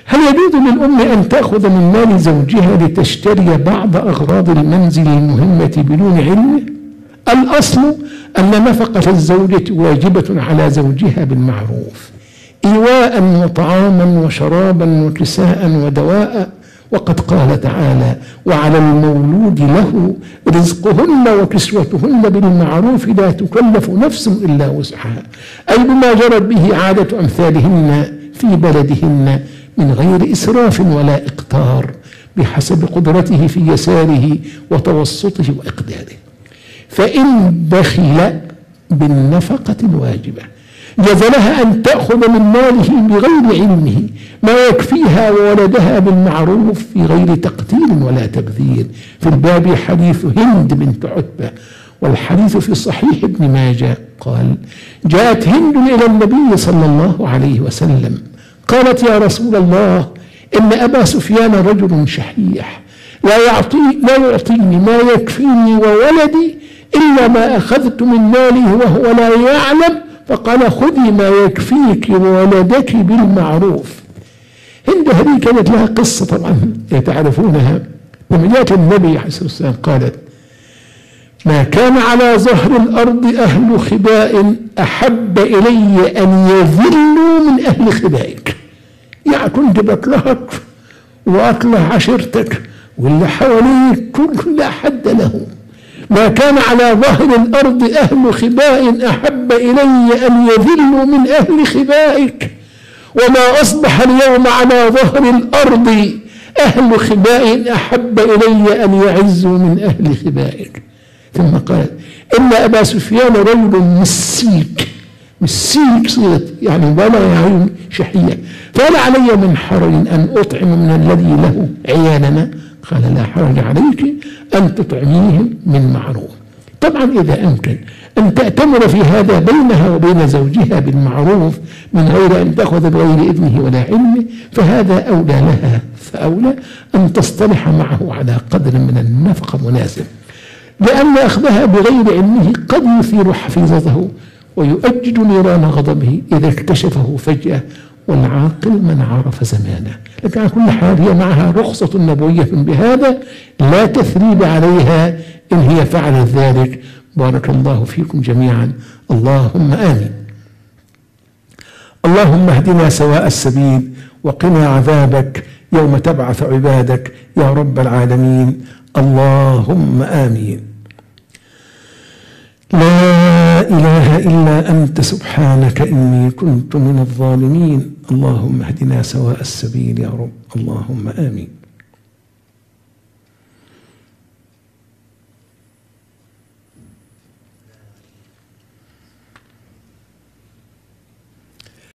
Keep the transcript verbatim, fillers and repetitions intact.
هل يجوز للأم أن تأخذ من مال زوجها لتشتري بعض أغراض المنزل المهمة بدون علمه؟ الأصل أن نفقة الزوجة واجبة على زوجها بالمعروف، إيواء وطعاما وشرابا وكساء ودواء، وقد قال تعالى: وعلى المولود له رزقهن وكسوتهن بالمعروف لا تكلف نفس إلا وسعها، أي بما جرت به عادة أمثالهن في بلدهن من غير إسراف ولا إقتار، بحسب قدرته في يساره وتوسطه وإقداره. فإن بخل بالنفقة الواجبة جاز لها أن تأخذ من ماله بغير علمه ما يكفيها وولدها بالمعروف في غير تقتير ولا تبذير. في الباب حديث هند بنت عتبة، والحديث في صحيح ابن ماجه قال: جاءت هند إلى النبي صلى الله عليه وسلم قالت: يا رسول الله، إن أبا سفيان رجل شحيح لا يعطي لا يعطيني ما يكفيني وولدي إلا ما أخذت من ماله وهو لا يعلم، فقال: خذي ما يكفيك وولدك بالمعروف. هند هذه كانت لها قصة طبعا تعرفونها. لما جاءت النبي عليه الصلاة والسلام قالت: ما كان على ظهر الأرض أهل خباء أحب إلي أن يذلوا من أهل خبائك. يعني كنت بطلعك وأطلع عشيرتك واللي حواليك كل لا حد له. ما كان على ظهر الأرض أهل خباء أحب إلي أن يذلوا من أهل خبائك، وما أصبح اليوم على ظهر الأرض أهل خباء أحب إلي أن يعزوا من أهل خبائك. ثم قال: إن أبا سفيان رجل مسيك. مسيك صيغة يعني ولا يعني شحية، فهل علي من حرج أن أطعم من الذي له عيالنا؟ قال: لا حرج عليك أن تطعميهم من معروف. طبعا إذا أمكن أن تأتمر في هذا بينها وبين زوجها بالمعروف من غير أن تأخذ بغير إذنه ولا علمه فهذا أولى لها، فأولى أن تصطلح معه على قدر من النفقة مناسب، لأن أخذها بغير علمه قد يثير حفيظته ويؤجج نيران غضبه إذا اكتشفه فجأة، والعاقل من عرف زمانه. لكن على كل حال هي معها رخصة نبوية بهذا، لا تثريب عليها إن هي فعلت ذلك. بارك الله فيكم جميعا، اللهم آمين. اللهم اهدنا سواء السبيل وقنا عذابك يوم تبعث عبادك يا رب العالمين، اللهم آمين. لا إله إلا أنت سبحانك إني كنت من الظالمين، اللهم اهدنا سواء السبيل يا رب، اللهم آمين.